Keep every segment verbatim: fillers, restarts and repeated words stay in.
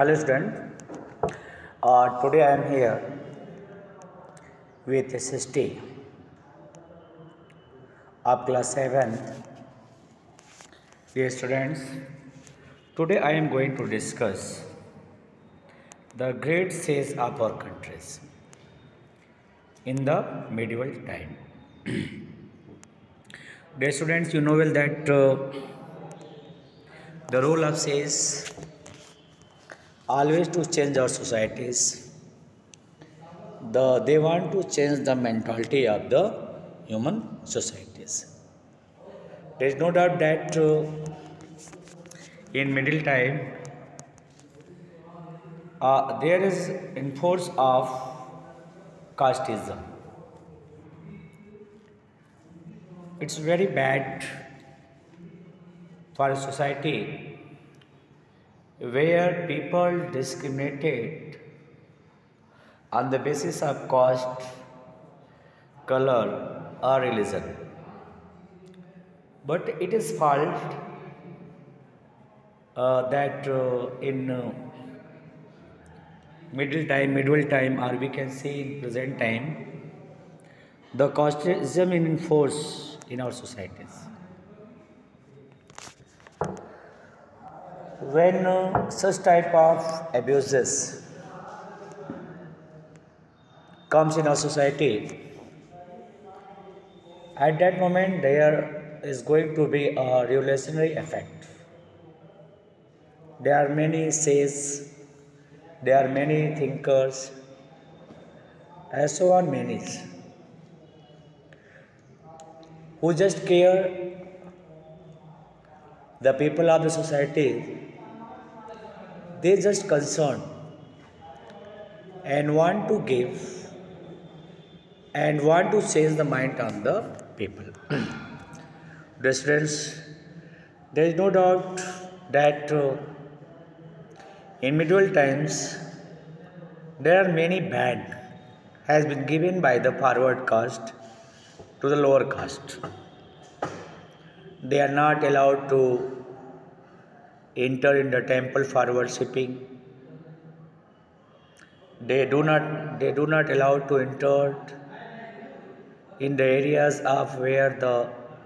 Hello student, uh, today I am here with S S T of class seventh. Dear students, today I am going to discuss the great sages of our countries in the medieval time. Dear students, you know well that uh, the role of sages always to change our societies. The, they want to change the mentality of the human societies. There is no doubt that uh, in middle time uh, there is enforce of casteism. It's very bad for a society where people discriminated on the basis of caste, color, or religion. But it is fault uh, that uh, in uh, middle time, medieval time, or we can say in present time, the casteism is in force in our societies. When uh, such type of abuses comes in our society, at that moment there is going to be a revolutionary effect. There are many sages, there are many thinkers, and so on many, who just care the people of the society. They just concern and want to give and want to change the mind of the people. Dear students, there is no doubt that uh, in medieval times there are many bans has been given by the forward caste to the lower caste. They are not allowed to enter in the temple for worshipping. They do not they do not allow to enter in the areas of where the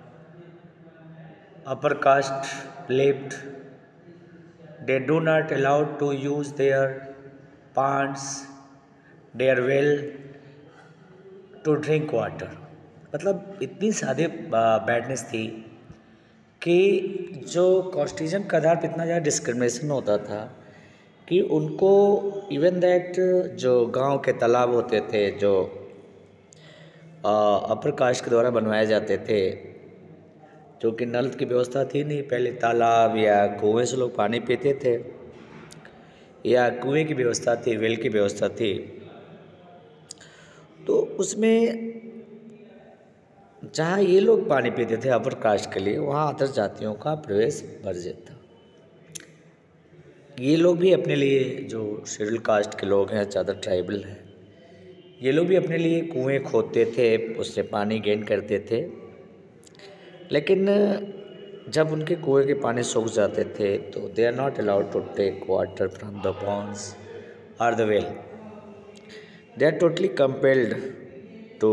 upper caste lived. They do not allow to use their ponds, their well to drink water. मतलब इतनी सादे badness थी कि जो कॉस्टिज्म के आधार पर इतना ज़्यादा डिस्क्रिमिनेशन होता था कि उनको इवन दैट जो गांव के तालाब होते थे जो अपर कास्ट के द्वारा बनवाए जाते थे, जो कि नल की व्यवस्था थी नहीं, पहले तालाब या कुएं से लोग पानी पीते थे या कुएं की व्यवस्था थी, वेल की व्यवस्था थी, तो उसमें जहाँ ये लोग पानी पीते थे अपर कास्ट के लिए, वहाँ अदर जातियों का प्रवेश वर्जित था। ये लोग भी अपने लिए, जो शेड्यूल कास्ट के लोग हैं, ज़्यादा ट्राइबल हैं, ये लोग भी अपने लिए कुएं खोदते थे, उससे पानी गेन करते थे। लेकिन जब उनके कुएं के पानी सूख जाते थे तो they are not allowed to take water from the ponds और the well. They are totally compelled to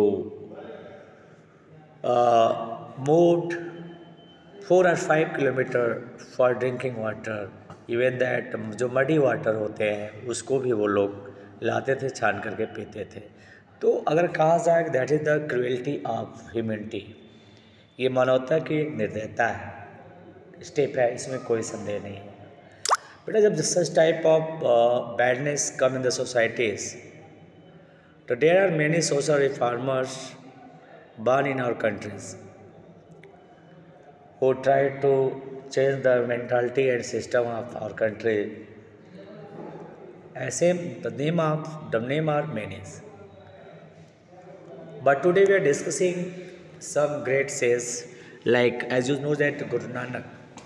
move four और five kilometre for drinking water. Even that जो मडी वाटर होते हैं उसको भी वो लोग लाते थे, छान करके पीते थे। तो अगर कहा जाए that is the cruelty of humanity, ये मानवता की एक निर्दयता है, स्टेप है, इसमें कोई संदेह नहीं है। बेटा जब such type of badness come in the societies, तो there are many social reformers born in our countries who try to change the mentality and system of our country. As in the name of the name are many, but today we are discussing some great sages, like as you know that Guru Nanak,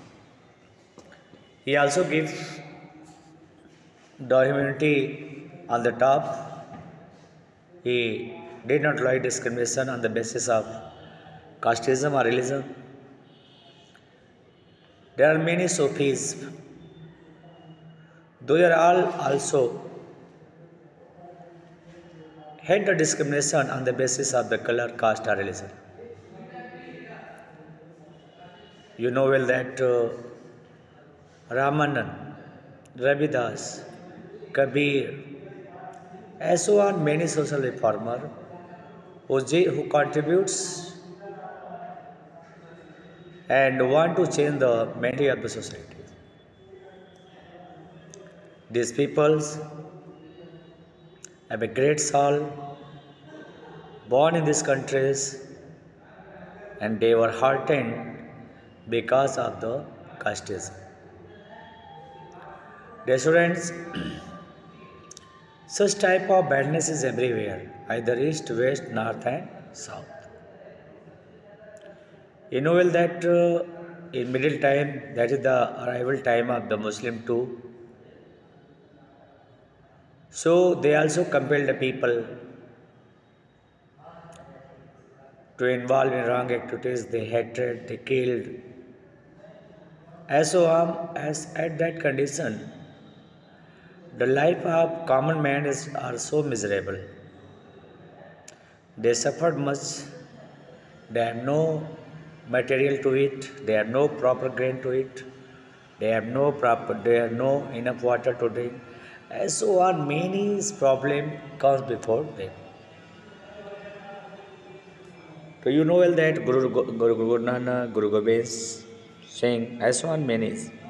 he also gives the humanity on the top. He did not like discrimination on the basis of casteism or religion. There are many Sufis Those are all also hate the discrimination on the basis of the color, caste, or religion. You know well that uh, Ramanan, Ravidas, Kabir, as so on many social reformers who, who contributes and want to change the mentality of the society. These peoples have a great soul, born in these countries, and they were heartened because of the casteism. Dear students, such type of badness is everywhere, either east, west, north, and south. You know well that uh, in middle time, that is the arrival time of the Muslim too. So they also compelled the people to involve in wrong activities. They hated, they killed. As so um, as at that condition, the life of common man is are so miserable. They suffered much. They have no material to eat. They have no proper grain to eat. They have no proper. They have no enough water to drink. And so on, many problem comes before them. So you know well that Guru Guru Guru Nanak, Guru Gobind Singh, as so on many.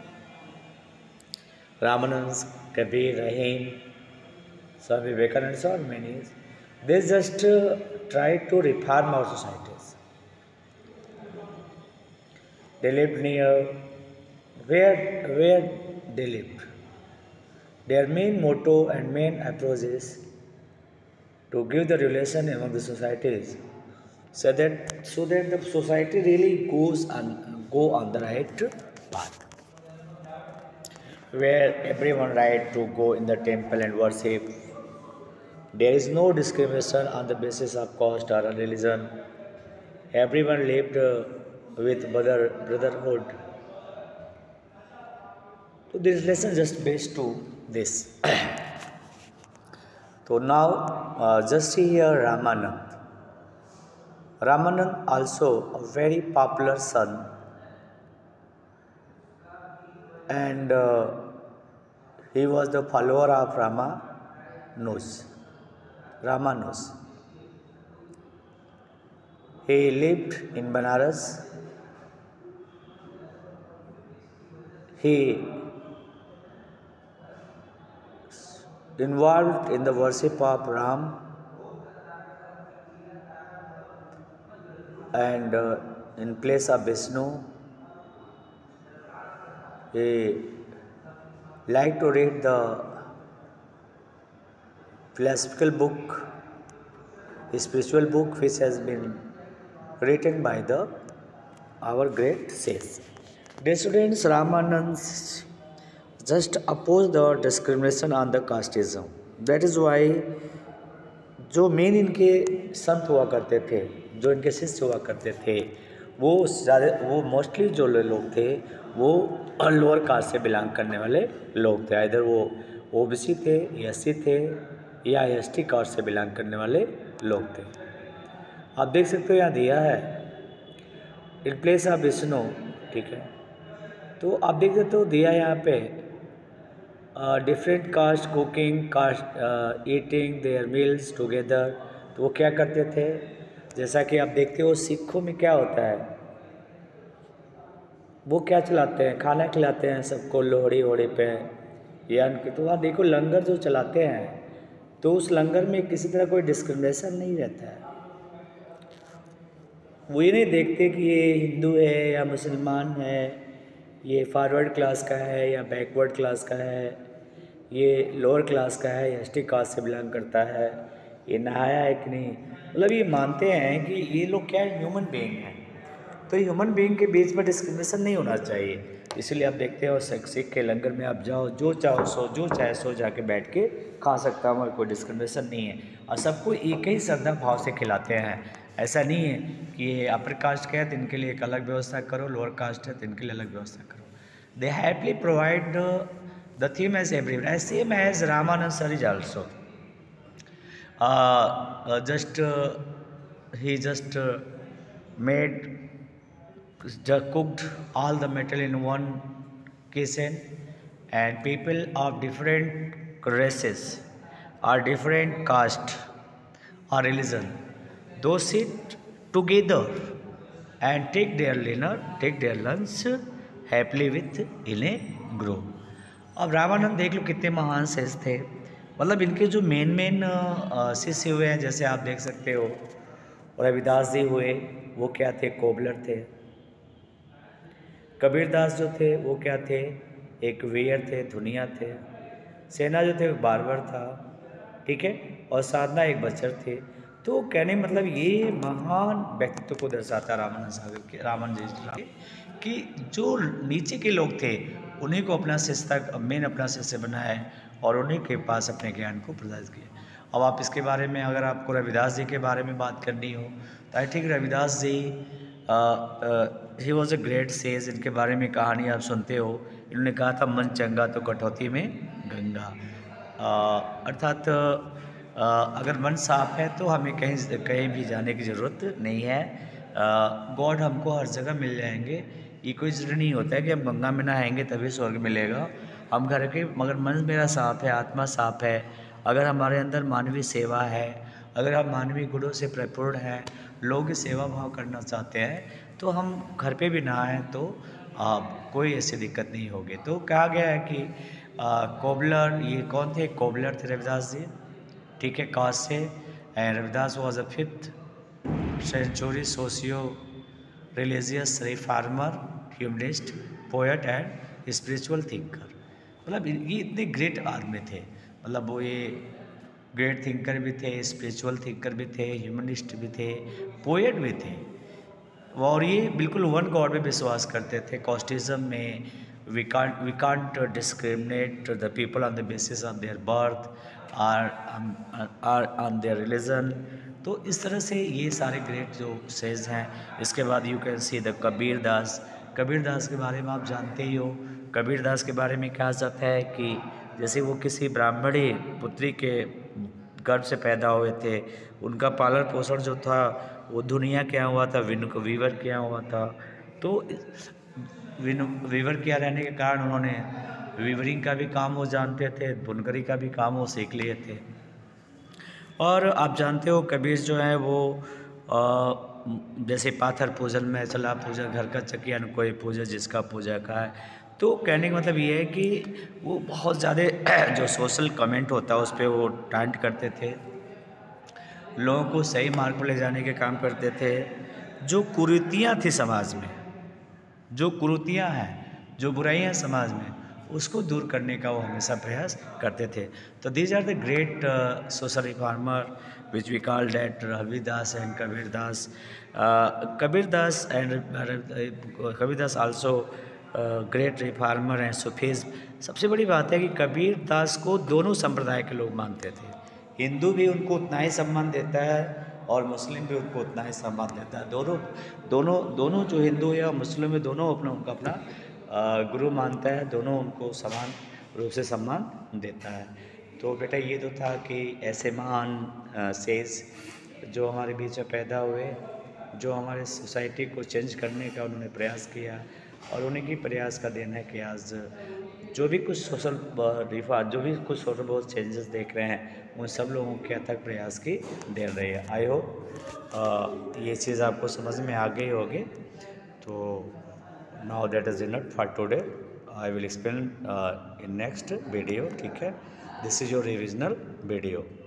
Ramanand, Kabir, Rahim, Swami Vivekananda, so on many. They just uh, try to reform our societies. They lived near where where they lived. Their main motto and main approach is to give the relation among the societies, so that so that the society really goes on go on the right path, where everyone right to go in the temple and worship. There is no discrimination on the basis of caste or religion. Everyone lived uh, with brother brotherhood. So this lesson just based to this. So now uh, just see here Ramanand. Ramanand also a very popular son, and uh, he was the follower of Ramanuja. Ramanuja. He lived in Banaras. He involved in the worship of Ram and uh, in place of Vishnu. He liked to read the philosophical book, a spiritual book which has been written by the our great sages. Dear students, Ramanand just opposed the discrimination on the casteism. That is why जो main इनके संत हुआ करते थे, जो इनके शिष्य हुआ करते थे, वो ज़्यादा वो मोस्टली जो लोग थे वो लोअर कास्ट से बिलोंग करने वाले लोग थे। इधर वो ओबीसी थे, एससी थे या एसटी कास्ट से बिलोंग करने वाले लोग थे। आप देख सकते हो यहाँ दिया है इन प्लेस ऑफ विष्णु, ठीक है। तो आप देख सकते हो दिया यहाँ पे different caste cooking caste eating their meals together. तो वो क्या करते थे, जैसा कि आप देखते हो सिखों में क्या होता है, वो क्या चलाते हैं, खाना खिलाते हैं सबको लोहड़ी वोड़ी पे या उनके। तो वहाँ देखो लंगर जो चलाते हैं, तो उस लंगर में किसी तरह कोई डिस्क्रिमिनेशन नहीं रहता है। वो ये नहीं देखते कि ये हिंदू है या मुसलमान है, ये फॉरवर्ड क्लास का है या बैकवर्ड क्लास का है, ये लोअर क्लास का है या एसटी कास्ट से बिलोंग करता है, ये नहाया है कि नहीं। मतलब ये मानते हैं कि ये लोग क्या है, ह्यूमन बीइंग है। तो ह्यूमन बीइंग के बीच में डिस्क्रिमिनेशन नहीं होना चाहिए। इसलिए आप देखते हो सिख के लंगर में आप जाओ, जो चाहो सो जो चाहे सो जाके बैठ के खा सकता हूँ, कोई डिस्क्रिमिनेशन नहीं है। और सबको एक ही श्रद्धा भाव से खिलाते हैं। ऐसा नहीं है कि ये अपर कास्ट का है तो इनके लिए एक अलग व्यवस्था करो, लोअर कास्ट है तो इनके लिए अलग व्यवस्था करो। They happily provide The theme as everywhere, same as Ramanand sir is also. Uh, uh, just uh, he just uh, made just cooked all the metal in one kitchen, and people of different races or different caste or religion, those sit together and take their dinner, take their lunch happily with in a group. अब रामानंद देख लो कितने महान शिष्य थे, मतलब इनके जो main main शिष्य हुए हैं, जैसे आप देख सकते हो रविदास जी हुए, वो क्या थे, कोबलर थे। कबीरदास जो थे वो क्या थे, एक वेयर थे, धुनिया थे। सेना जो थे बारबर था, ठीक है, और साधना एक बचर थे। तो कहने मतलब ये महान व्यक्तित्व को दर्शाता रामानंद सागर के, रामानंद जी कि जो नीचे के लोग थे उन्हीं को अपना शिष्य तक मेन अपना शिष्य बनाया और उन्हीं के पास अपने ज्ञान को प्रसारित किया। अब आप इसके बारे में अगर आपको रविदास जी के बारे में बात करनी हो तो आई थिंक रविदास जी ही वॉज अ ग्रेट सेज। इनके बारे में कहानी आप सुनते हो, इन्होंने कहा था मन चंगा तो कटौती में गंगा, अर्थात अगर मन साफ है तो हमें कहीं कहीं भी जाने की ज़रूरत नहीं है, गॉड हमको हर जगह मिल जाएंगे। ये कोई ज़रूरी नहीं होता है कि हम गंगा में नहाएंगे तभी स्वर्ग मिलेगा, हम घर के, मगर मन मेरा साफ है, आत्मा साफ है, अगर हमारे अंदर मानवीय सेवा है, अगर हम मानवीय गुणों से परिपूर्ण हैं, लोग सेवा भाव करना चाहते हैं, तो हम घर पे भी नहाएं तो आ, कोई ऐसी दिक्कत नहीं होगी। तो कहा गया है कि आ, कोबलर, ये कौन थे, कोबलर थे रविदास जी, ठीक है, कास्ट से। And Ravidas was a fifth century socio religious reformer, humanist, poet and spiritual thinker. मतलब ये इतने ग्रेट आदमी थे, मतलब वो ये ग्रेट थिंकर भी थे, स्पिरिचुअल थिंकर भी थे, ह्यूमनिस्ट भी थे, पोएट भी थे, और ये बिल्कुल वन गॉड में विश्वास करते थे। कॉस्टिज्म में we can't we can't discriminate the people on the basis of their birth or or on their religion. तो इस तरह से ये सारे ग्रेट जो सेज हैं। इसके बाद you can see the Kabir Das. Kabir Das के बारे में आप जानते ही हो। कबीर दास के बारे में कहा जाता है कि जैसे वो किसी ब्राह्मणी पुत्री के गर्भ से पैदा हुए थे, उनका पालन पोषण जो था वो दुनिया क्या हुआ था, विन वीवर क्या हुआ था। तो विन वीवर किया रहने के कारण उन्होंने वीवरिंग का भी काम वो जानते थे, बुनकरी का भी काम वो सीख लिए थे। और आप जानते हो कबीर जो है वो आ, जैसे पाथर पूजन में चला पूजा घर का चकिया न कोई पूजा जिसका पूजा का है। तो कहने का मतलब ये है कि वो बहुत ज़्यादा जो सोशल कमेंट होता है उस पर वो टांट करते थे, लोगों को सही मार्ग पर ले जाने के काम करते थे। जो कुरीतियाँ थी समाज में, जो कुरीतियाँ हैं, जो बुराइयाँ समाज में, उसको दूर करने का वो हमेशा प्रयास करते थे। तो these are the great social reformer which we call that Ravidas and Kabirdas. Kabirdas and Kabirdas also great reformer and Sufis. सबसे बड़ी बात है कि कबीरदास को दोनों संप्रदाय के लोग मानते थे। हिंदू भी उनको उतना ही सम्मान देता है और मुस्लिम भी उनको उतना ही सम्मान देता है। दोनों दोनों दोनों जो हिंदू या मुस्लिम है, दोनों अपना उनका अपना गुरु मानता है, दोनों उनको समान रूप से सम्मान देता है। तो बेटा ये तो था कि ऐसे महान सेज जो हमारे बीच में पैदा हुए, जो हमारे सोसाइटी को चेंज करने का उन्होंने प्रयास किया, और उन्हीं की प्रयास का देन है कि आज जो भी कुछ सोशल रिफॉर्म, जो भी कुछ सोशल बहुत चेंजेस देख रहे हैं, उन सब लोगों के अथक प्रयास की देन रही है। आई होप ये चीज़ आपको समझ में आ गई होगी। तो now that is enough for today. I will explain in next video, ठीक है। This is your revisional video.